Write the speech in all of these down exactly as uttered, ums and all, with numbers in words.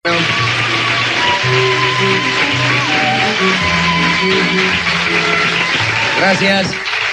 Gracias.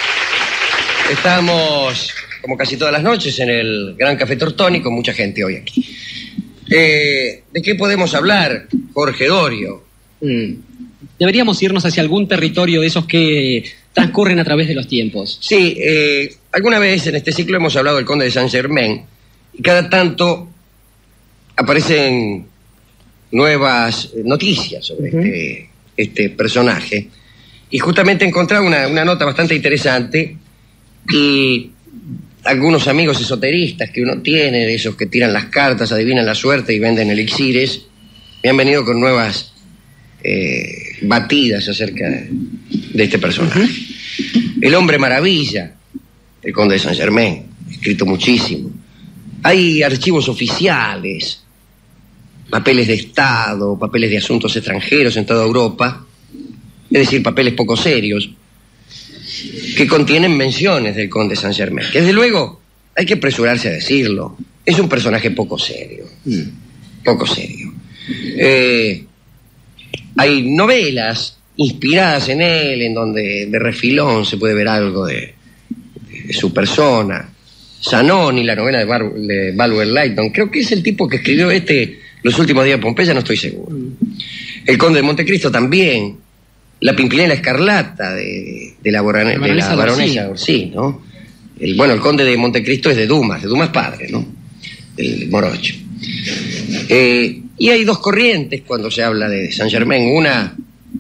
Estamos, como casi todas las noches, en el Gran Café Tortoni, con mucha gente hoy aquí. Eh, ¿De qué podemos hablar, Jorge Dorio? Mm. Deberíamos irnos hacia algún territorio de esos que transcurren a través de los tiempos. Sí, eh, alguna vez en este ciclo hemos hablado del Conde de Saint-Germain, y cada tanto aparecen nuevas noticias sobre uh-huh. este, este personaje. Y justamente encontraba una, una nota bastante interesante, y algunos amigos esoteristas que uno tiene, de esos que tiran las cartas, adivinan la suerte y venden elixires, me han venido con nuevas eh, batidas acerca de, de este personaje. Uh-huh. El hombre maravilla, el Conde de Saint-Germain, escrito muchísimo. Hay archivos oficiales, papeles de Estado, papeles de asuntos extranjeros en toda Europa, es decir, papeles poco serios, que contienen menciones del Conde de Saint-Germain, que desde luego hay que apresurarse a decirlo, es un personaje poco serio, mm. poco serio. Eh, hay novelas inspiradas en él, en donde de refilón se puede ver algo de, de su persona. Zanoni, la novela de, Bar de Bulwer Lytton, creo que es el tipo que escribió este Los últimos días de Pompeya, no estoy seguro. El Conde de Montecristo también. La Pimpinela Escarlata de, de la, borane, la de la baronesa Orsi, ¿no? El, bueno, el Conde de Montecristo es de Dumas, de Dumas padre, ¿no? Del Morocho. Eh, y hay dos corrientes cuando se habla de Saint-Germain. Una,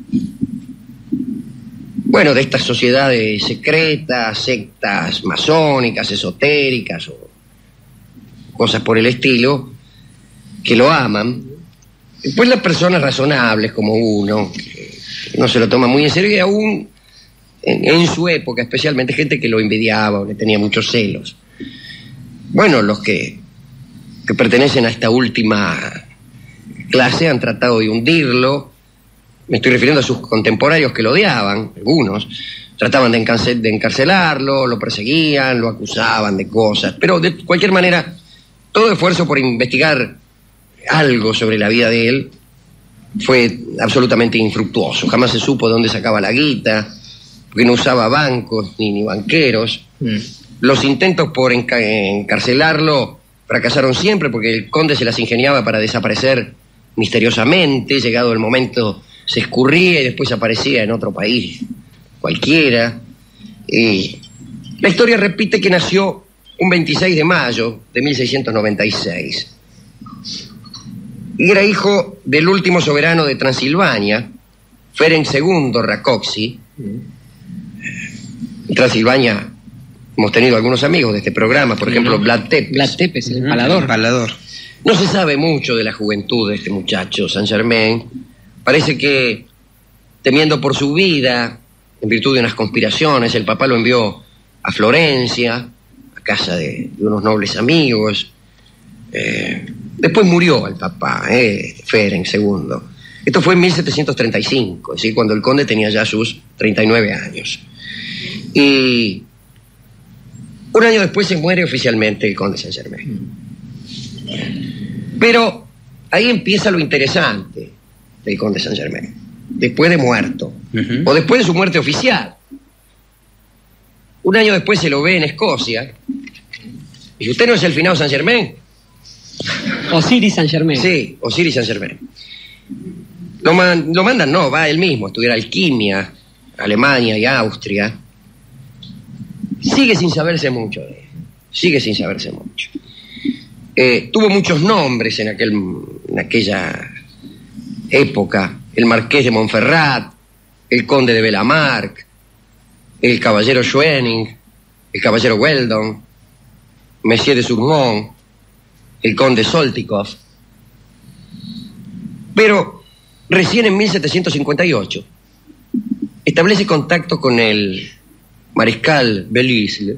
bueno, de estas sociedades secretas, sectas masónicas, esotéricas o cosas por el estilo, que lo aman. Después las personas razonables como uno, que no se lo toma muy en serio, y aún en, en su época, especialmente gente que lo envidiaba o le tenía muchos celos. Bueno, los que, que pertenecen a esta última clase han tratado de hundirlo. Me estoy refiriendo a sus contemporáneos que lo odiaban, algunos. Trataban de, encarcel, de encarcelarlo, lo perseguían, lo acusaban de cosas. Pero de cualquier manera, todo esfuerzo por investigar algo sobre la vida de él fue absolutamente infructuoso. Jamás se supo de dónde sacaba la guita, porque no usaba bancos ni, ni banqueros. Mm. Los intentos por enca encarcelarlo fracasaron siempre, porque el conde se las ingeniaba para desaparecer misteriosamente. Llegado el momento, se escurría y después aparecía en otro país cualquiera. Y la historia repite que nació un veintiséis de mayo de mil seiscientos noventa y seis. Y era hijo del último soberano de Transilvania, Ferenc segundo Rákóczi. En Transilvania hemos tenido algunos amigos de este programa, por ejemplo, Vlad Tepes. Vlad Tepes, el empalador. El empalador. No se sabe mucho de la juventud de este muchacho, Saint-Germain. Parece que, temiendo por su vida, en virtud de unas conspiraciones, el papá lo envió a Florencia, a casa de, de unos nobles amigos. Eh, después murió el papá, eh, Ferenc segundo. Esto fue en mil setecientos treinta y cinco, es decir, cuando el conde tenía ya sus treinta y nueve años. Y un año después se muere oficialmente el conde Saint-Germain. Pero ahí empieza lo interesante del conde Saint-Germain, después de muerto, uh-huh. o después de su muerte oficial. Un año después se lo ve en Escocia. ¿Y usted no es el finado Saint-Germain? Osiris Saint-Germain. Sí, Osiris Saint-Germain. Lo, man, lo mandan, no, va él mismo a estudiar alquimia, Alemania y Austria. Sigue sin saberse mucho de él. Sigue sin saberse mucho. Eh, tuvo muchos nombres en, aquel, en aquella época. El marqués de Montferrat, el conde de Belamarck, el caballero Schwening, el caballero Weldon, Monsieur de Sourmont, el conde Soltykov. Pero recién en mil setecientos cincuenta y ocho establece contacto con el mariscal Belle-Isle.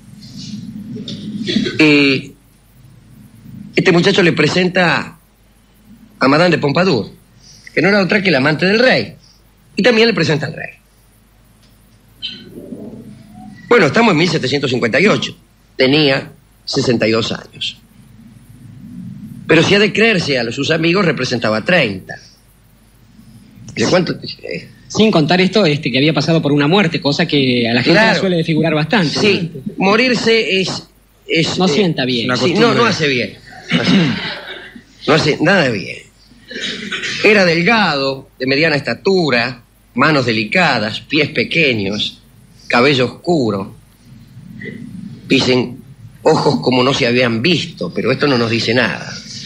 Y este muchacho le presenta a Madame de Pompadour, que no era otra que la amante del rey. Y también le presenta al rey. Bueno, estamos en mil setecientos cincuenta y ocho. Tenía sesenta y dos años. Pero si ha de creerse a sus amigos, representaba treinta. ¿De cuánto? Eh, Sin contar esto, este, que había pasado por una muerte, cosa que a la gente Claro. le suele figurar bastante. Sí, morirse es... es No eh, sienta bien. una sí, costumbre. no, no hace bien. No hace, no hace nada bien. Era delgado, de mediana estatura, manos delicadas, pies pequeños, cabello oscuro. Dicen, ojos como no se habían visto, pero esto no nos dice nada.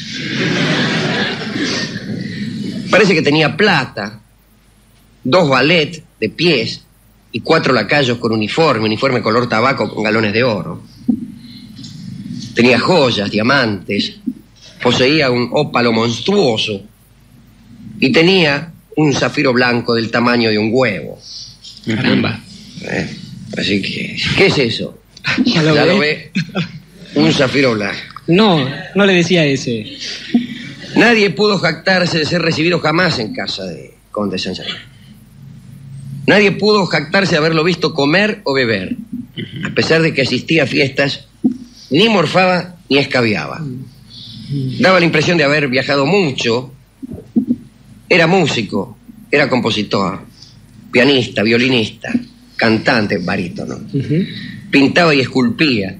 Parece que tenía plata, dos ballet de pies y cuatro lacayos con uniforme, uniforme color tabaco con galones de oro. Tenía joyas, diamantes, poseía un ópalo monstruoso y tenía un zafiro blanco del tamaño de un huevo. Caramba. ¿Eh? Así que, ¿qué es eso? Ya lo Ya ve. lo ve. Un zafiro blanco. No, no le decía ese. Nadie pudo jactarse de ser recibido jamás en casa de Conde Saint-Germain. Nadie pudo jactarse de haberlo visto comer o beber. A pesar de que asistía a fiestas, ni morfaba ni escabiaba. Daba la impresión de haber viajado mucho. Era músico, era compositor, pianista, violinista, cantante, barítono. Ujú. Pintaba y esculpía.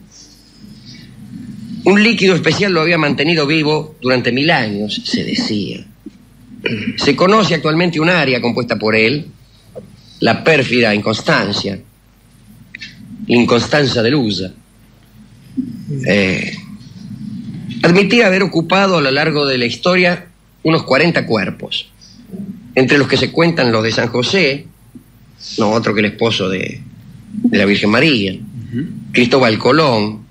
Un líquido especial lo había mantenido vivo durante mil años, se decía. Se conoce actualmente un área compuesta por él, la pérfida inconstancia, l'inconstanza delusa. Eh, admitía haber ocupado a lo largo de la historia unos cuarenta cuerpos, entre los que se cuentan los de San José, no otro que el esposo de, de la Virgen María, uh-huh. Cristóbal Colón,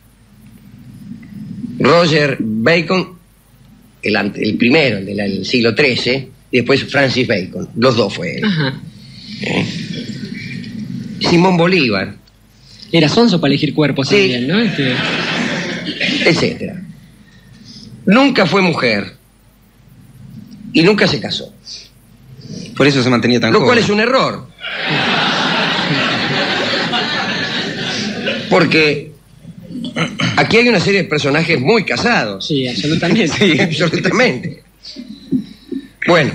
Roger Bacon, el, el primero, el del siglo trece, y después Francis Bacon, los dos fue él. Ajá. Eh. Simón Bolívar. Era sonso para elegir cuerpos Sí. también, ¿no? Este... etcétera. Nunca fue mujer y nunca se casó. Por eso se mantenía tan Lo joven. cual es un error. Porque aquí hay una serie de personajes muy casados. Sí, absolutamente. Sí, absolutamente. Bueno,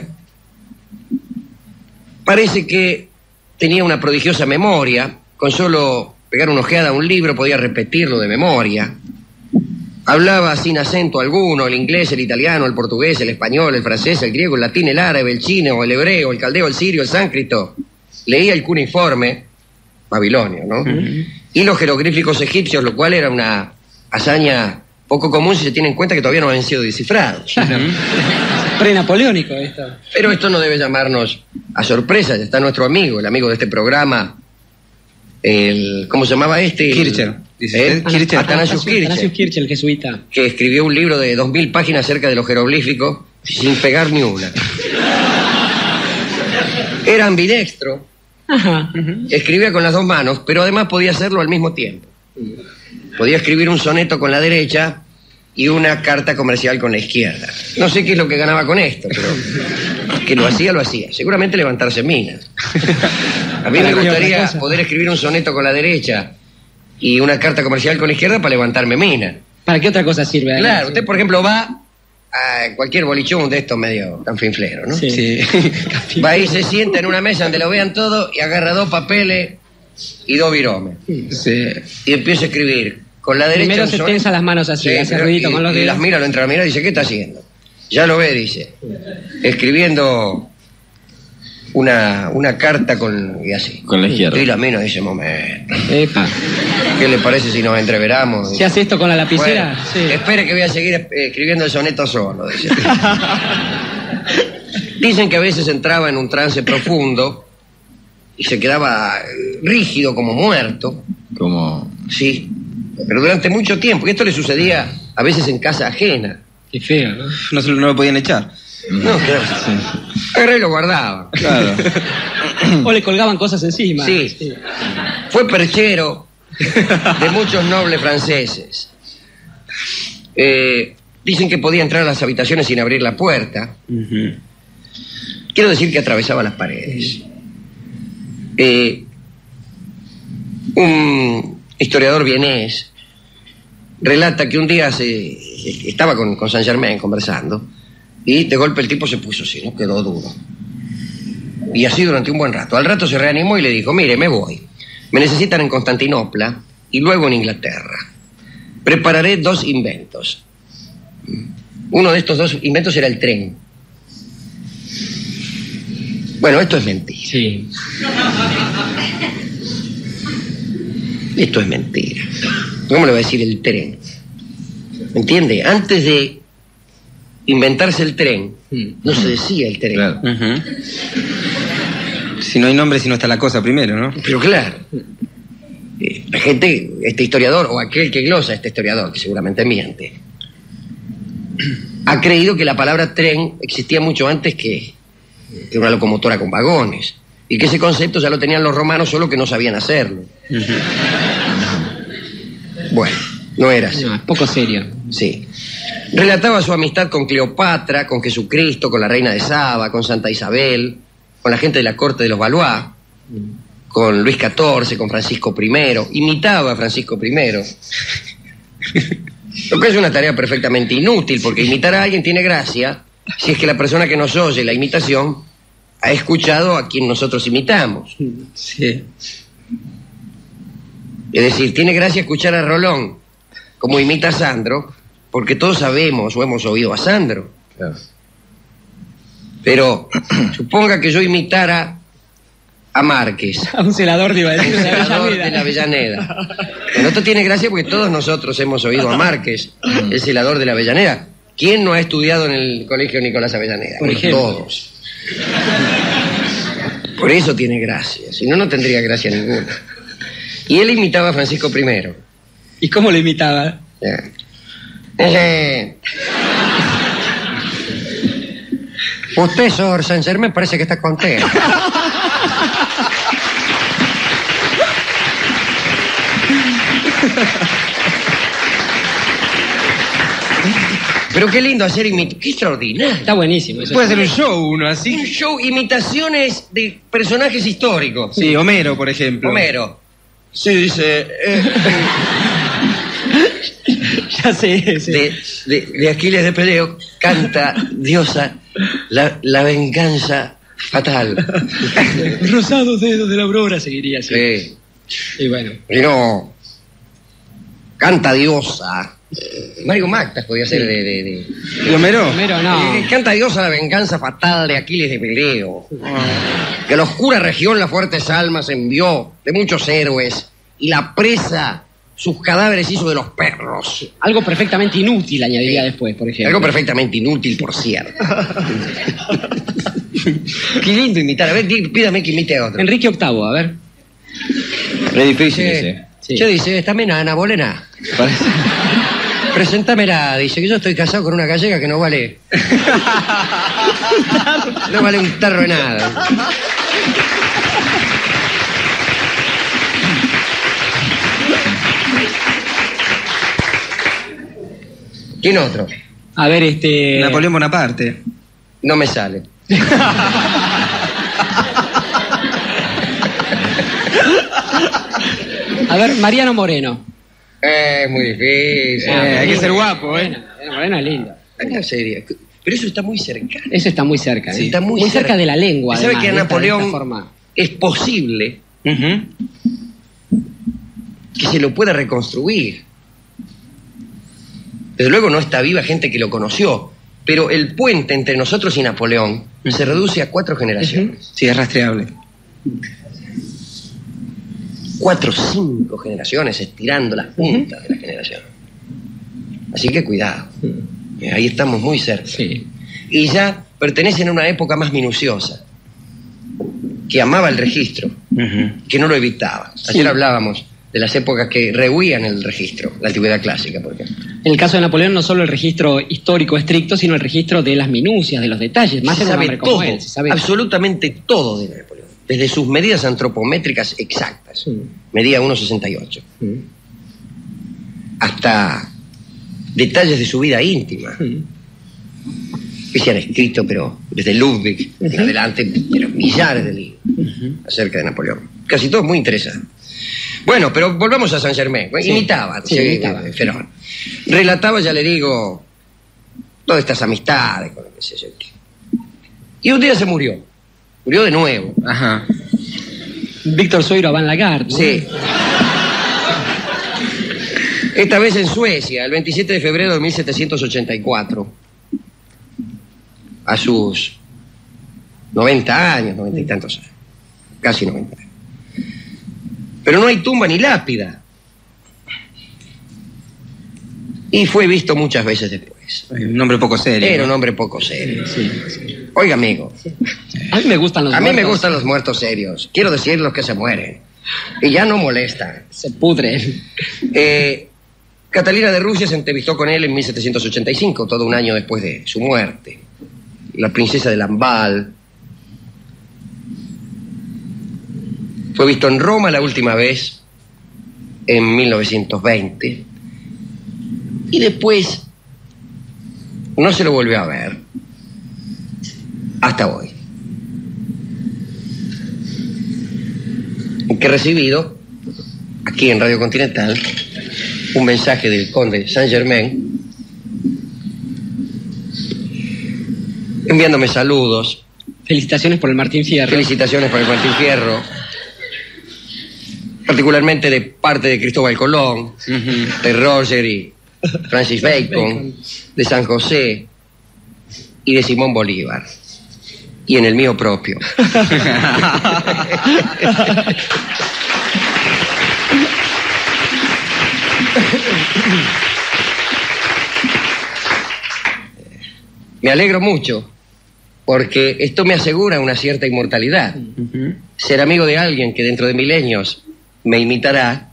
parece que tenía una prodigiosa memoria. Con solo pegar una ojeada a un libro podía repetirlo de memoria. Hablaba sin acento alguno el inglés, el italiano, el portugués, el español, el francés, el griego, el latín, el árabe, el chino, el hebreo, el caldeo, el sirio, el sánscrito. Leía el cuneiforme, babilonio, ¿no? Uh-huh. Y los jeroglíficos egipcios, lo cual era una hazaña poco común si se tiene en cuenta que todavía no habían sido descifrados. Uh-huh. Pre-napoleónico esto. Pero esto no debe llamarnos a sorpresa. Ya está nuestro amigo, el amigo de este programa, el ¿cómo se llamaba este? Kircher. ¿Eh? Kircher. Atanasius Kircher. Atanasius Kircher, el jesuita. Que escribió un libro de dos mil páginas acerca de los jeroglíficos sin pegar ni una. Era ambidextro. Ajá. Escribía con las dos manos, pero además podía hacerlo al mismo tiempo. Podía escribir un soneto con la derecha y una carta comercial con la izquierda. No sé qué es lo que ganaba con esto, pero que lo hacía, lo hacía. Seguramente levantarse minas. A mí me gustaría poder escribir un soneto con la derecha y una carta comercial con la izquierda para levantarme mina. ¿Para qué otra cosa sirve? Claro, usted por ejemplo va a cualquier bolichón de estos medio canfinflero, ¿no? Sí. Sí. Va y se sienta en una mesa donde lo vean todo y agarra dos papeles y dos viromes. Sí. Y empieza a escribir. Con la derecha Primero un se soneto. tensa las manos así, Sí, hace pero- ruidito y- con los y dedos. las mira, lo entra a mirar y dice, ¿qué está haciendo? Ya lo ve, dice. Escribiendo una, una carta con... y así. Con la izquierda. Y la mina dice, momento. Epa. ¿Qué le parece si nos entreveramos? ¿Se hace esto con la lapicera? Bueno, Sí. espere que voy a seguir eh, escribiendo el soneto solo, dice. Dicen que a veces entraba en un trance profundo y se quedaba eh, rígido como muerto, Como... sí, pero durante mucho tiempo. Y esto le sucedía a veces en casa ajena. Qué feo, ¿no? No, se- no lo podían echar. No, claro. Agarré y lo guardaba. Claro. O le colgaban cosas encima. Sí. Fue perchero de muchos nobles franceses. Eh, dicen que podía entrar a las habitaciones sin abrir la puerta. Ujú. Quiero decir que atravesaba las paredes. Eh, un historiador vienés relata que un día se, estaba con, con Saint Germain conversando y de golpe el tipo se puso así, ¿no? Quedó duro. Y así durante un buen rato. Al rato se reanimó y le dijo, mire, me voy. Me necesitan en Constantinopla y luego en Inglaterra. Prepararé dos inventos. Uno de estos dos inventos era el tren. Bueno, esto es mentira. Sí. Esto es mentira. ¿Cómo le va a decir el tren? ¿Me entiende? Antes de inventarse el tren, no se decía el tren. Claro. Uh-huh. Si no hay nombre, si no está la cosa primero, ¿no? Pero claro, eh, la gente, este historiador, o aquel que glosa a este historiador, que seguramente miente, ha creído que la palabra tren existía mucho antes que, que una locomotora con vagones, y que ese concepto ya lo tenían los romanos, solo que no sabían hacerlo. Uh-huh. Bueno, no era así. No, es poco serio. Sí. Relataba su amistad con Cleopatra, con Jesucristo, con la reina de Saba, con Santa Isabel, con la gente de la corte de los Valois, con Luis catorce, con Francisco primero. Imitaba a Francisco primero. Lo que es una tarea perfectamente inútil, porque imitar a alguien tiene gracia si es que la persona que nos oye la imitación ha escuchado a quien nosotros imitamos. Sí. Es decir, tiene gracia escuchar a Rolón como imita a Sandro, porque todos sabemos o hemos oído a Sandro. Claro. Pero suponga que yo imitara a Márquez. A un celador, iba a decir, un celador de la Avellaneda. Bueno, esto tiene gracia porque todos nosotros hemos oído a Márquez, el celador de la Avellaneda. ¿Quién no ha estudiado en el colegio Nicolás Avellaneda? Por bueno, ejemplo. Todos. Por eso tiene gracia, si no, no tendría gracia ninguna. Y él imitaba a Francisco primero. ¿Y cómo lo imitaba? Yeah. Eh, usted, señor Saint Germain, parece que está contento. Pero qué lindo hacer imitaciones. Qué extraordinario. Está buenísimo. Eso Puede es. ser un show uno así. Un show, imitaciones de personajes históricos. Sí, Homero, por ejemplo. Homero. Sí, dice. Eh, Ya sé, sí. de, de, de Aquiles de Peleo canta diosa la, la venganza fatal. Rosados dedos de la aurora seguiría así. Sí. Y bueno. Y no. Canta diosa. Mario Mactas podía ser de. de, de... ¿Y Homero? Homero no. Eh, canta diosa la venganza fatal de Aquiles de Peleo. Que a la oscura región las fuertes almas envió de muchos héroes. Y la presa, sus cadáveres hizo de los perros. Algo perfectamente inútil añadiría después, por ejemplo. Algo perfectamente inútil, por cierto. Qué lindo imitar. A ver, dí- pídame que imite a otro. Enrique octavo, a ver. Es difícil Sí. ese. Sí. ¿Qué dice? Esta menana, bolena. Parece- Preséntamela. Dice que yo estoy casado con una gallega que no vale. No vale un tarro de nada. ¿Quién otro? A ver, este. Napoleón Bonaparte. No me sale. A ver, Mariano Moreno. Eh, Es muy difícil. Eh, hay que ser guapo, ¿eh? Bueno, Mariano Moreno es lindo. ¿Cómo sería? Pero eso está muy cercano. Eso está muy cerca. ¿eh? Sí, está muy, cerca de la lengua. ¿Sabe además, que a de esta- de Napoleón esta forma? es posible Uh-huh. que se lo pueda reconstruir? Desde luego no está viva gente que lo conoció, pero el puente entre nosotros y Napoleón se reduce a cuatro generaciones. Sí, es rastreable. Cuatro, cinco generaciones estirando las puntas de la generación. Así que cuidado. Eh, Ahí estamos muy cerca. Sí. Y ya pertenecen a una época más minuciosa, que amaba el registro, Uh-huh. que no lo evitaba. Ayer hablábamos de las épocas que rehuían el registro, la antigüedad clásica, por ejemplo. En el caso de Napoleón, no solo el registro histórico estricto, sino el registro de las minucias, de los detalles. Más Se en un sabe hombre como todo, él, se sabe absolutamente todo de Napoleón, desde sus medidas antropométricas exactas, Sí. medía uno sesenta y ocho, Mm. hasta detalles de su vida íntima, Mm. que se han escrito, pero desde Ludwig en adelante, pero millares de libros acerca de Napoleón. Casi todo muy interesante. Bueno, pero volvamos a Saint Germain. Sí. Imitaba, Sí, sí, imitaba. eh, fenómeno. Relataba, ya le digo, todas estas amistades, con lo que sé yo. Y un día se murió. Murió de nuevo. Ajá. Víctor Sueiro Van Lagarde, ¿no? Sí. Esta vez en Suecia, el veintisiete de febrero de mil setecientos ochenta y cuatro. A sus noventa años, noventa y tantos años. Casi noventa. Pero no hay tumba ni lápida. Y fue visto muchas veces después. Un hombre poco serio. Era ¿no? un hombre poco serio. Sí, sí. Oiga, amigo, A mí me gustan los a mí me muertos. gustan los muertos serios. Quiero decir los que se mueren. Y ya no molestan. Se pudren. Eh, Catalina de Rusia se entrevistó con él en mil setecientos ochenta y cinco, todo un año después de su muerte. La princesa de Lamballe. Fue visto en Roma la última vez en mil novecientos veinte. Y después no se lo volvió a ver hasta hoy. Que he recibido aquí en Radio Continental un mensaje del conde Saint Germain enviándome saludos, Felicitaciones por el Martín Fierro. felicitaciones por el Martín Fierro, particularmente de parte de Cristóbal Colón, Ujú. de Roger y Francis Bacon, Bacon. de San José y de Simón Bolívar. Y en el mío propio. Me alegro mucho porque esto me asegura una cierta inmortalidad. Ujú. Ser amigo de alguien que dentro de milenios me imitará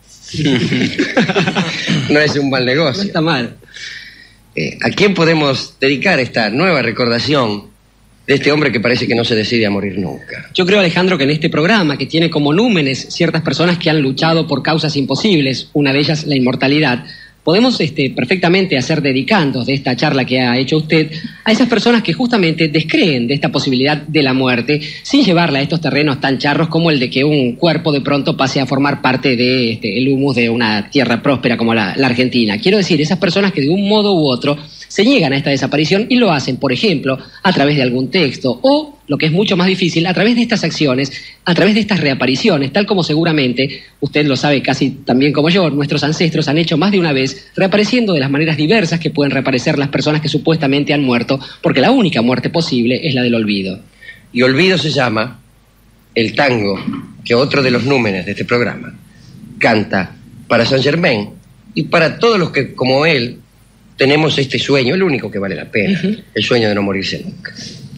no es un mal No negocio. está mal. Eh, ¿A quién podemos dedicar esta nueva recordación de este hombre que parece que no se decide a morir nunca? Yo creo, Alejandro, que en este programa, que tiene como númenes ciertas personas que han luchado por causas imposibles, una de ellas la inmortalidad, podemos este, perfectamente hacer dedicandos de esta charla que ha hecho usted a esas personas que justamente descreen de esta posibilidad de la muerte sin llevarla a estos terrenos tan charros como el de que un cuerpo de pronto pase a formar parte de este, el humus de una tierra próspera como la, la Argentina. Quiero decir, esas personas que de un modo u otro se niegan a esta desaparición y lo hacen, por ejemplo, a través de algún texto o, lo que es mucho más difícil, a través de estas acciones, a través de estas reapariciones, tal como seguramente, usted lo sabe casi tan bien como yo, nuestros ancestros han hecho más de una vez, reapareciendo de las maneras diversas que pueden reaparecer las personas que supuestamente han muerto, porque la única muerte posible es la del olvido. Y olvido se llama el tango que otro de los númenes de este programa canta para Saint Germain y para todos los que, como él, tenemos este sueño, el único que vale la pena, Ujú. el sueño de no morirse nunca.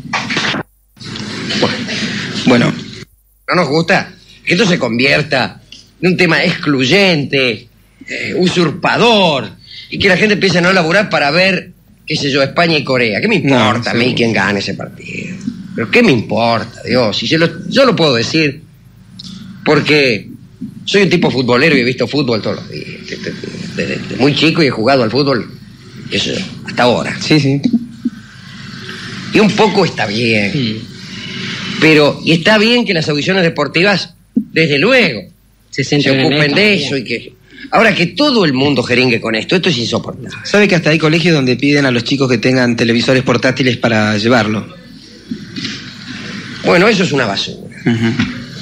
Bueno, ¿No nos gusta que esto se convierta en un tema excluyente, eh, usurpador, y que la gente empiece a no laburar para ver, qué sé yo, España y Corea? ¿Qué me importa No, a mí sí. quién gane ese partido? ¿Pero qué me importa, Dios? Si se lo- yo lo puedo decir porque soy un tipo futbolero y he visto fútbol todos los días. Desde, desde muy chico y he jugado al fútbol, qué sé yo, hasta ahora. sí, sí. Y un poco está bien. Mm. Pero, y está bien que las audiciones deportivas, desde luego, Se, se centran en ocupen esto, de bien. eso y que... Ahora, que todo el mundo jeringue con esto, esto es insoportable. ¿Sabe que hasta hay colegios donde piden a los chicos que tengan televisores portátiles para llevarlo? Bueno, eso es una basura. Ujú.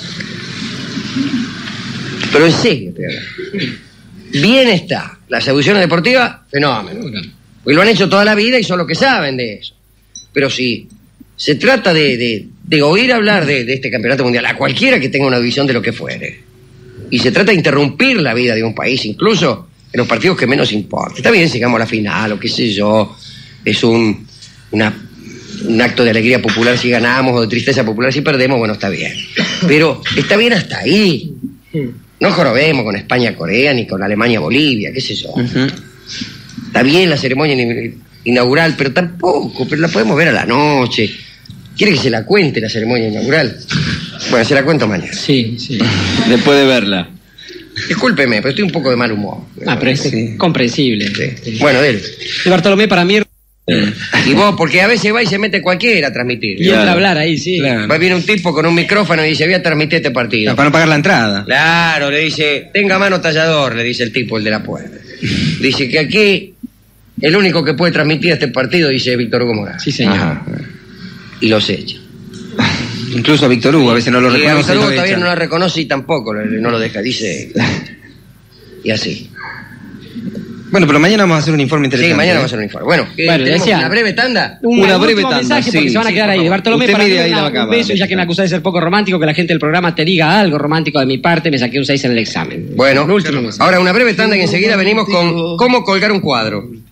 Pero en serio, te digo. Bien está. Las audiciones deportivas, fenómeno. Porque lo han hecho toda la vida y son los que saben de eso. Pero si se trata de, de, de oír hablar de, de este campeonato mundial a cualquiera que tenga una visión de lo que fuere, y se trata de interrumpir la vida de un país, incluso en los partidos que menos importa. Está bien, llegamos a la final o qué sé yo, es un, una, un acto de alegría popular si ganamos o de tristeza popular si perdemos, bueno, está bien. Pero está bien hasta ahí. No jorobemos con España-Corea ni con Alemania-Bolivia, qué sé yo. Ujú. Está bien la ceremonia in- inaugural, pero tampoco, pero la podemos ver a la noche. ¿Quiere que se la cuente la ceremonia inaugural? Bueno, se la cuento mañana. Sí, sí. Después de verla. Discúlpeme, pero estoy un poco de mal humor. Ah, pero es Sí. comprensible. Sí. Bueno, dele. De Bartolomé, para mí, Y vos, porque a veces va y se mete cualquiera a transmitir. Y entra a hablar ahí, sí. Claro. Va, viene un tipo con un micrófono y dice, voy a transmitir este partido. Para no pagar la entrada. Claro, le dice, tenga mano tallador, le dice el tipo, el de la puerta. Dice que aquí el único que puede transmitir este partido, dice Víctor Hugo Morales. Sí, señor. Ajá. Y los echa. Incluso a Víctor Hugo, a veces no lo Y a reconoce. Víctor y Hugo lo todavía echan. no la reconoce y tampoco le- no lo deja, dice. Y así. Bueno, pero mañana vamos a hacer un informe Sí, interesante. mañana ¿eh? vamos a hacer un informe. Bueno, eh, Bueno, tenemos decía- una breve tanda. Un, Una un breve último tanda, mensaje porque sí, se van a sí, quedar por ahí. favor. Bartolomé, Usted para mide mí ahí una- la un cámara, beso, ya listo. que me acusás de ser poco romántico, que la gente del programa te diga algo romántico de mi parte, me saqué un seis en el examen. Bueno, Un último mensaje. ahora una breve tanda y enseguida venimos con cómo colgar un cuadro.